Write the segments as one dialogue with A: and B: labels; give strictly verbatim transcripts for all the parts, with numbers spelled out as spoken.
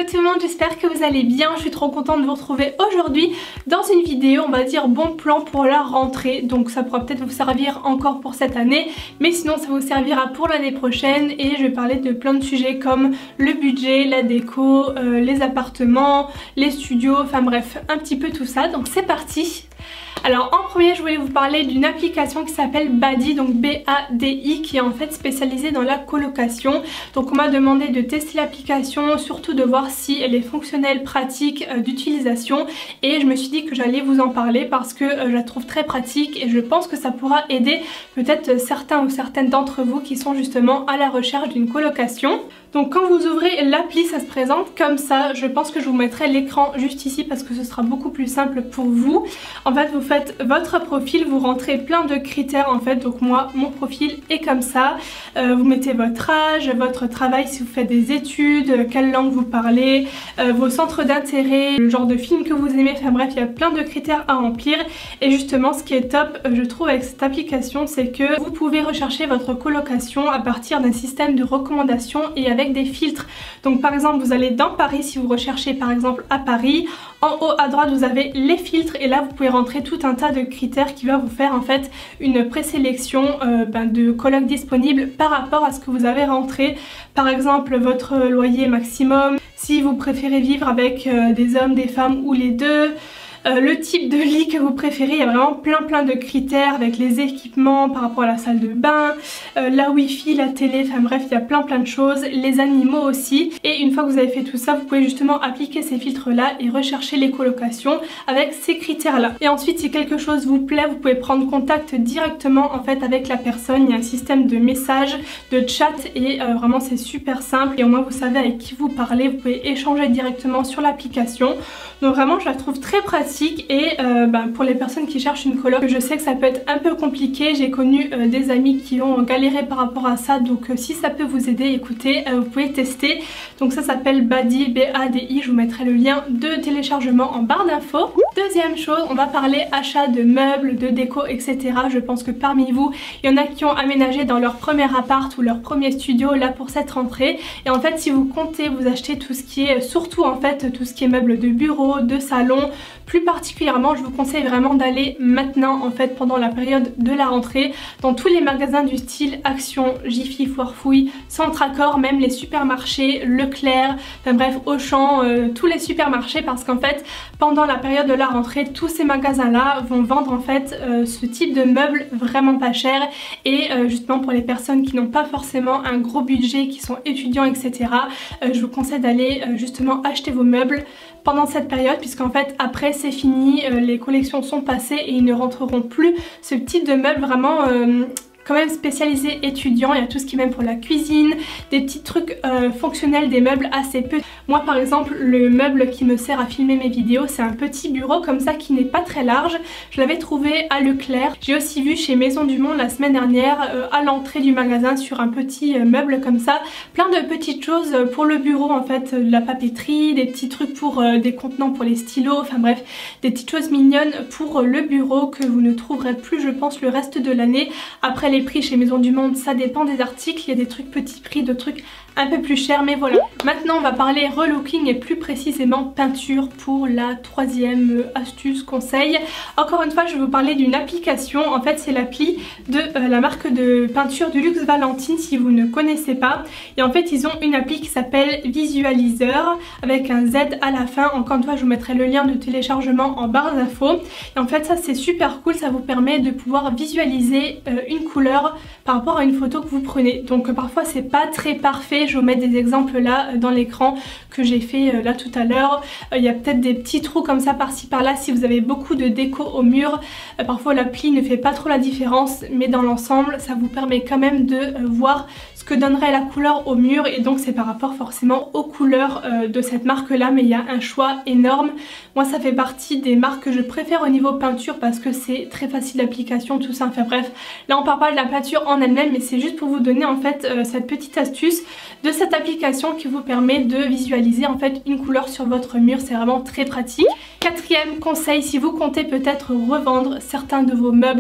A: tout le monde, j'espère que vous allez bien. Je suis trop contente de vous retrouver aujourd'hui dans une vidéo, on va dire bon plan pour la rentrée. Donc ça pourra peut-être vous servir encore pour cette année, mais sinon ça vous servira pour l'année prochaine. Et je vais parler de plein de sujets comme le budget, la déco, euh, les appartements, les studios, enfin bref, un petit peu tout ça. Donc c'est parti. Alors en premier je voulais vous parler d'une application qui s'appelle Badi, donc B A D I, qui est en fait spécialisée dans la colocation. Donc on m'a demandé de tester l'application, surtout de voir si elle est fonctionnelle, pratique euh, d'utilisation, et je me suis dit que j'allais vous en parler parce que euh, je la trouve très pratique et je pense que ça pourra aider peut-être certains ou certaines d'entre vous qui sont justement à la recherche d'une colocation. Donc quand vous ouvrez l'appli, ça se présente comme ça. Je pense que je vous mettrai l'écran juste ici parce que ce sera beaucoup plus simple pour vous. En fait vous faites votre profil, vous rentrez plein de critères en fait. Donc moi mon profil est comme ça. Euh, vous mettez votre âge, votre travail si vous faites des études, quelle langue vous parlez, euh, vos centres d'intérêt, le genre de film que vous aimez, enfin bref il y a plein de critères à remplir. Et justement ce qui est top je trouve avec cette application, c'est que vous pouvez rechercher votre colocation à partir d'un système de recommandation et avec avec des filtres. Donc par exemple vous allez dans Paris, si vous recherchez par exemple à Paris, en haut à droite vous avez les filtres et là vous pouvez rentrer tout un tas de critères qui va vous faire en fait une présélection euh, ben, de colocs disponibles par rapport à ce que vous avez rentré. Par exemple votre loyer maximum, si vous préférez vivre avec euh, des hommes, des femmes ou les deux. Euh, le type de lit que vous préférez, il y a vraiment plein plein de critères avec les équipements par rapport à la salle de bain, euh, la wifi, la télé, enfin bref il y a plein plein de choses, les animaux aussi. Et une fois que vous avez fait tout ça, vous pouvez justement appliquer ces filtres là et rechercher les colocations avec ces critères là. Et ensuite si quelque chose vous plaît, vous pouvez prendre contact directement en fait avec la personne. Il y a un système de messages, de chat et euh, vraiment c'est super simple et au moins vous savez avec qui vous parlez, vous pouvez échanger directement sur l'application. Donc vraiment je la trouve très pratique et euh, bah, pour les personnes qui cherchent une coloc, je sais que ça peut être un peu compliqué. J'ai connu euh, des amis qui ont galéré par rapport à ça, donc euh, si ça peut vous aider, écoutez, euh, vous pouvez tester. Donc ça s'appelle Badi, B A D I, je vous mettrai le lien de téléchargement en barre d'infos. Deuxième chose, on va parler achat de meubles, de déco, et cetera. Je pense que parmi vous, il y en a qui ont aménagé dans leur premier appart ou leur premier studio là pour cette rentrée. Et en fait si vous comptez vous acheter tout ce qui est, surtout en fait tout ce qui est meubles de bureau, de salon, plus particulièrement je vous conseille vraiment d'aller maintenant en fait pendant la période de la rentrée dans tous les magasins du style Action, Jiffy, Foire Fouille, Centracor, même les supermarchés, Leclerc, enfin bref Auchan, euh, tous les supermarchés, parce qu'en fait pendant la période de la rentrée tous ces magasins là vont vendre en fait euh, ce type de meubles vraiment pas cher. Et euh, justement pour les personnes qui n'ont pas forcément un gros budget, qui sont étudiants, etc, euh, je vous conseille d'aller euh, justement acheter vos meubles pendant cette période, puisqu'en fait après c'est fini, euh, les collections sont passées et ils ne rentreront plus ce type de meubles vraiment euh, quand même spécialisé étudiant. Il y a tout ce qui est même pour la cuisine, des petits trucs euh, fonctionnels, des meubles assez peu. Moi par exemple le meuble qui me sert à filmer mes vidéos, c'est un petit bureau comme ça qui n'est pas très large. Je l'avais trouvé à Leclerc. J'ai aussi vu chez Maison du Monde la semaine dernière euh, à l'entrée du magasin sur un petit euh, meuble comme ça. Plein de petites choses pour le bureau en fait, de la papeterie, des petits trucs pour euh, des contenants pour les stylos, enfin bref des petites choses mignonnes pour le bureau que vous ne trouverez plus je pense le reste de l'année. Après les prix chez Maison du Monde ça dépend des articles, il y a des trucs petits prix, de trucs un peu plus cher, mais voilà. Maintenant on va parler relooking et plus précisément peinture pour la troisième astuce, conseil. Encore une fois je vais vous parler d'une application. En fait c'est l'appli de euh, la marque de peinture du luxe Valentine si vous ne connaissez pas. Et en fait ils ont une appli qui s'appelle Visualizer avec un Z à la fin. Encore une fois je vous mettrai le lien de téléchargement en barre d'infos. Et en fait ça c'est super cool, ça vous permet de pouvoir visualiser euh, une couleur par rapport à une photo que vous prenez. Donc euh, parfois c'est pas très parfait. Je vous mets des exemples là dans l'écran que j'ai fait là tout à l'heure. Il y a peut-être des petits trous comme ça par-ci par-là si vous avez beaucoup de déco au mur. Parfois l'appli ne fait pas trop la différence, mais dans l'ensemble ça vous permet quand même de voir ce que donnerait la couleur au mur. Et donc c'est par rapport forcément aux couleurs de cette marque là, mais il y a un choix énorme. Moi ça fait partie des marques que je préfère au niveau peinture parce que c'est très facile d'application, tout ça. Enfin bref, là on parle pas de la peinture en elle-même, mais c'est juste pour vous donner en fait euh, cette petite astuce de cette application qui vous permet de visualiser en fait une couleur sur votre mur. C'est vraiment très pratique. Quatrième conseil, si vous comptez peut-être revendre certains de vos meubles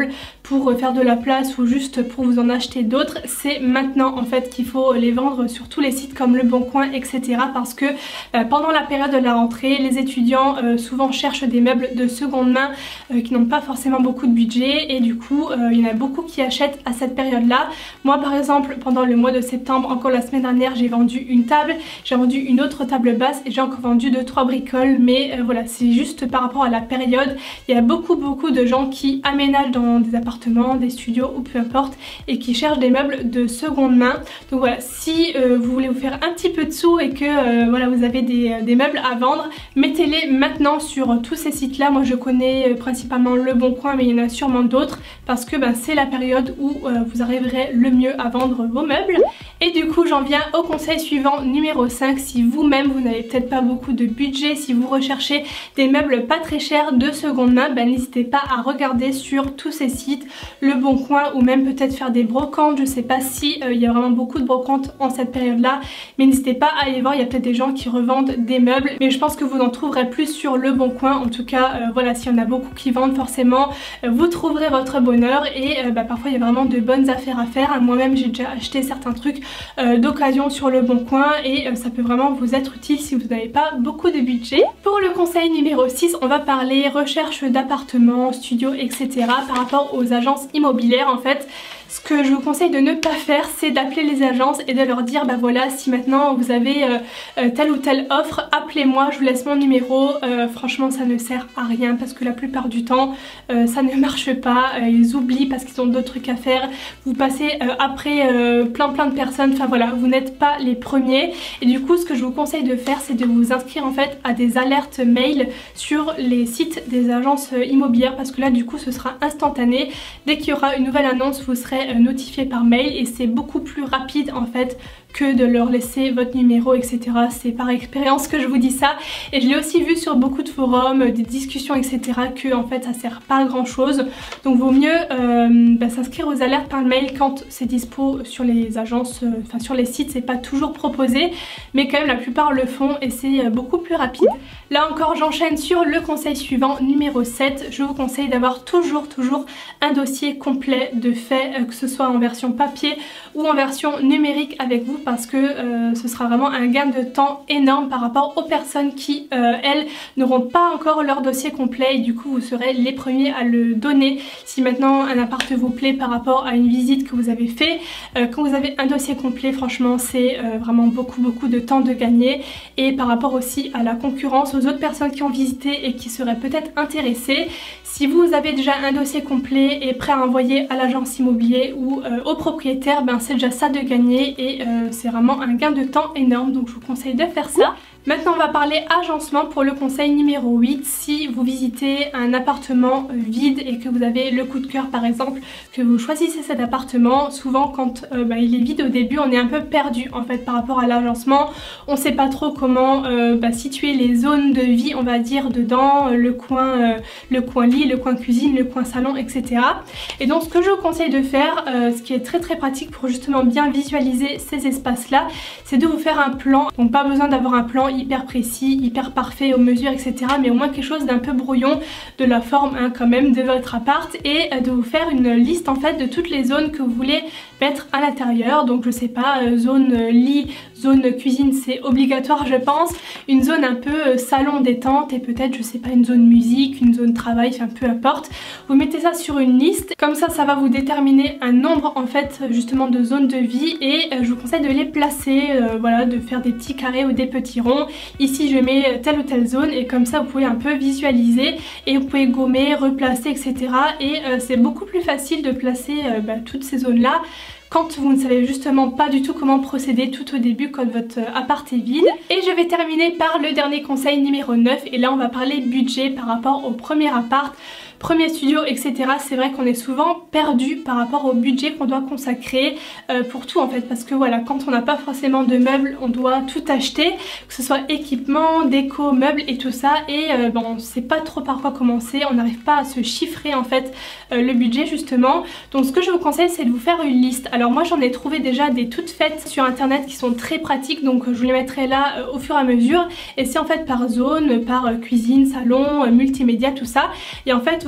A: pour faire de la place ou juste pour vous en acheter d'autres, c'est maintenant en fait qu'il faut les vendre sur tous les sites comme Le Bon Coin, et cetera. Parce que euh, pendant la période de la rentrée, les étudiants euh, souvent cherchent des meubles de seconde main euh, qui n'ont pas forcément beaucoup de budget, et du coup euh, il y en a beaucoup qui achètent à cette période là. Moi par exemple pendant le mois de septembre, encore la semaine dernière, j'ai vendu une table, j'ai vendu une autre table basse et j'ai encore vendu deux trois bricoles, mais euh, voilà, c'est juste par rapport à la période. Il y a beaucoup beaucoup de gens qui aménagent dans des appartements, des studios ou peu importe, et qui cherchent des meubles de seconde main. Donc voilà, si euh, vous voulez vous faire un petit peu de sous et que euh, voilà, vous avez des, des meubles à vendre, mettez-les maintenant sur tous ces sites là. Moi je connais euh, principalement Le Bon Coin, mais il y en a sûrement d'autres, parce que ben, c'est la période où euh, vous arriverez le mieux à vendre vos meubles. Et du coup j'en viens au conseil suivant, numéro cinq. Si vous-même vous n'avez peut-être pas beaucoup de budget, si vous recherchez des meubles pas très chers de seconde main, ben, n'hésitez pas à regarder sur tous ces sites, Le Bon Coin, ou même peut-être faire des brocantes. Je sais pas si euh, il y a vraiment beaucoup de brocantes en cette période là, mais n'hésitez pas à aller voir, il y a peut-être des gens qui revendent des meubles, mais je pense que vous en trouverez plus sur Le Bon Coin. En tout cas euh, voilà, s'il y en a beaucoup qui vendent, forcément euh, vous trouverez votre bonheur, et euh, bah, parfois il y a vraiment de bonnes affaires à faire. Moi-même j'ai déjà acheté certains trucs euh, d'occasion sur Le Bon Coin, et euh, ça peut vraiment vous être utile si vous n'avez pas beaucoup de budget. Pour le conseil numéro six, on va parler recherche d'appartements, studios, et cetera. Par rapport aux agences immobilières, en fait, ce que je vous conseille de ne pas faire, c'est d'appeler les agences et de leur dire bah voilà, si maintenant vous avez euh, euh, telle ou telle offre, appelez-moi, je vous laisse mon numéro. Euh, franchement ça ne sert à rien, parce que la plupart du temps euh, ça ne marche pas, euh, ils oublient parce qu'ils ont d'autres trucs à faire, vous passez euh, après euh, plein plein de personnes, enfin voilà, vous n'êtes pas les premiers. Et du coup ce que je vous conseille de faire, c'est de vous inscrire en fait à des alertes mail sur les sites des agences immobilières, parce que là du coup ce sera instantané. Dès qu'il y aura une nouvelle annonce, vous serez notifié par mail, et c'est beaucoup plus rapide en fait que de leur laisser votre numéro, et cetera. C'est par expérience que je vous dis ça, et je l'ai aussi vu sur beaucoup de forums, des discussions, et cetera, que en fait ça sert pas à grand chose. Donc vaut mieux euh, bah, s'inscrire aux alertes par mail quand c'est dispo sur les agences, euh, enfin sur les sites. C'est pas toujours proposé, mais quand même la plupart le font, et c'est beaucoup plus rapide. Là encore j'enchaîne sur le conseil suivant, numéro sept. Je vous conseille d'avoir toujours toujours un dossier complet de fait, euh, que ce soit en version papier ou en version numérique avec vous, parce que euh, ce sera vraiment un gain de temps énorme par rapport aux personnes qui euh, elles n'auront pas encore leur dossier complet, et du coup vous serez les premiers à le donner. Si maintenant un appart vous plaît par rapport à une visite que vous avez fait, euh, quand vous avez un dossier complet, franchement c'est euh, vraiment beaucoup beaucoup de temps de gagner. Et par rapport aussi à la concurrence, aux autres personnes qui ont visité et qui seraient peut-être intéressées, si vous avez déjà un dossier complet et prêt à envoyer à l'agence immobilier ou euh, au propriétaire, ben c'est déjà ça de gagner, et euh, c'est vraiment un gain de temps énorme, donc je vous conseille de faire ça. Maintenant on va parler agencement pour le conseil numéro huit. Si vous visitez un appartement vide et que vous avez le coup de cœur par exemple, que vous choisissez cet appartement, souvent quand euh, bah, il est vide au début, on est un peu perdu en fait par rapport à l'agencement. On sait pas trop comment euh, bah, situer les zones de vie, on va dire, dedans, le coin, euh, le coin lit, le coin cuisine, le coin salon, et cetera. Et donc ce que je vous conseille de faire, euh, ce qui est très très pratique pour justement bien visualiser ces espaces là, c'est de vous faire un plan. Donc pas besoin d'avoir un plan hyper précis, hyper parfait aux mesures, et cetera. Mais au moins quelque chose d'un peu brouillon, de la forme hein, quand même de votre appart, et euh, de vous faire une liste en fait de toutes les zones que vous voulez mettre à l'intérieur. Donc je sais pas, euh, zone euh, lit, zone cuisine, c'est obligatoire je pense, une zone un peu euh, salon détente, et peut-être je sais pas une zone musique, une zone travail, enfin peu importe. Vous mettez ça sur une liste, comme ça ça va vous déterminer un nombre en fait justement de zones de vie, et euh, je vous conseille de les placer, euh, voilà, de faire des petits carrés ou des petits ronds. Ici je mets telle ou telle zone, et comme ça vous pouvez un peu visualiser, et vous pouvez gommer, replacer, et cetera. Et euh, c'est beaucoup plus facile de placer euh, bah, toutes ces zones là quand vous ne savez justement pas du tout comment procéder tout au début quand votre appart est vide. Et je vais terminer par le dernier conseil numéro neuf, et là on va parler budget par rapport au premier appart, premier studio, et cetera. C'est vrai qu'on est souvent perdu par rapport au budget qu'on doit consacrer euh, pour tout en fait, parce que voilà, quand on n'a pas forcément de meubles, on doit tout acheter, que ce soit équipement, déco, meubles et tout ça, et euh, bon, on sait pas trop par quoi commencer, on n'arrive pas à se chiffrer en fait euh, le budget justement. Donc ce que je vous conseille, c'est de vous faire une liste. Alors moi j'en ai trouvé déjà des toutes faites sur internet qui sont très pratiques, donc je vous les mettrai là euh, au fur et à mesure, et c'est en fait par zone, par euh, cuisine, salon, euh, multimédia, tout ça, et en fait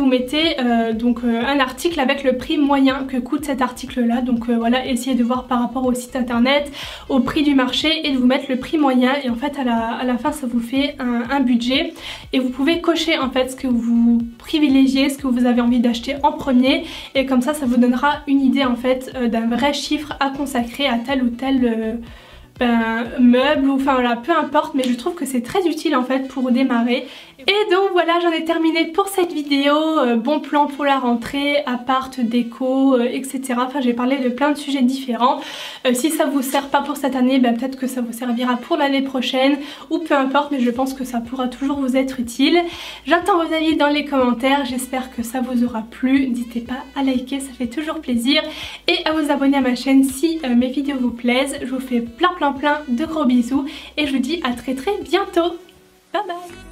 A: vous mettez euh, donc euh, un article avec le prix moyen que coûte cet article là. Donc euh, voilà, essayez de voir par rapport au site internet, au prix du marché et de vous mettre le prix moyen. Et en fait à la, à la fin ça vous fait un, un budget et vous pouvez cocher en fait ce que vous privilégiez, ce que vous avez envie d'acheter en premier, et comme ça ça vous donnera une idée en fait euh, d'un vrai chiffre à consacrer à tel ou tel euh, ben, meuble ou enfin voilà, peu importe, mais je trouve que c'est très utile en fait pour démarrer. Et donc voilà, j'en ai terminé pour cette vidéo, euh, bon plan pour la rentrée, appart, déco, euh, et cetera. Enfin j'ai parlé de plein de sujets différents. Euh, si ça vous sert pas pour cette année, ben, peut-être que ça vous servira pour l'année prochaine ou peu importe, mais je pense que ça pourra toujours vous être utile. J'attends vos avis dans les commentaires, j'espère que ça vous aura plu. N'hésitez pas à liker, ça fait toujours plaisir, et à vous abonner à ma chaîne si euh, mes vidéos vous plaisent. Je vous fais plein plein plein de gros bisous et je vous dis à très très bientôt. Bye bye.